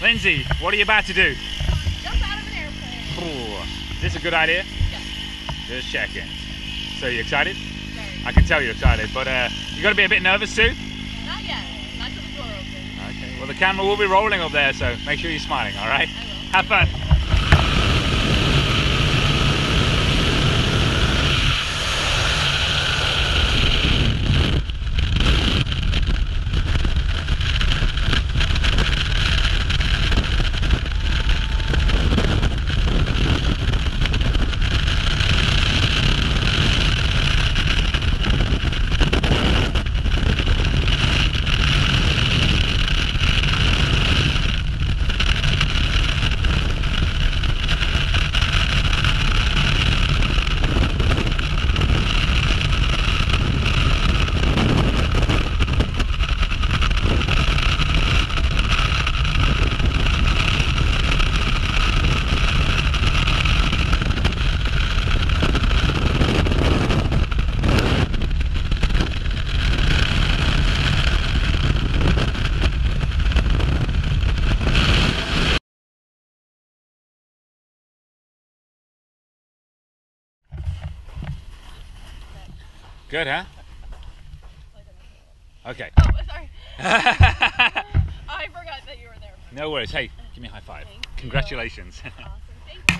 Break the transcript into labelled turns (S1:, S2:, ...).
S1: Lindsay, what are you about to do?
S2: Jump out of an airplane.
S1: Ooh, is this a good idea?
S2: Yes.
S1: Just checking. So you excited?
S2: Very.
S1: I can tell you're excited, but you got to be a bit nervous too?
S2: Not yet. Not till the door opens.
S1: Okay. Well, the camera will be rolling up there, so make sure you're smiling, all right?
S2: I will.
S1: Have fun. Good, huh? Okay.
S2: Oh, sorry. I forgot that you were there.
S1: No worries. Hey, give me a high five.
S2: Thank you.
S1: Congratulations.
S2: Awesome. Thank you.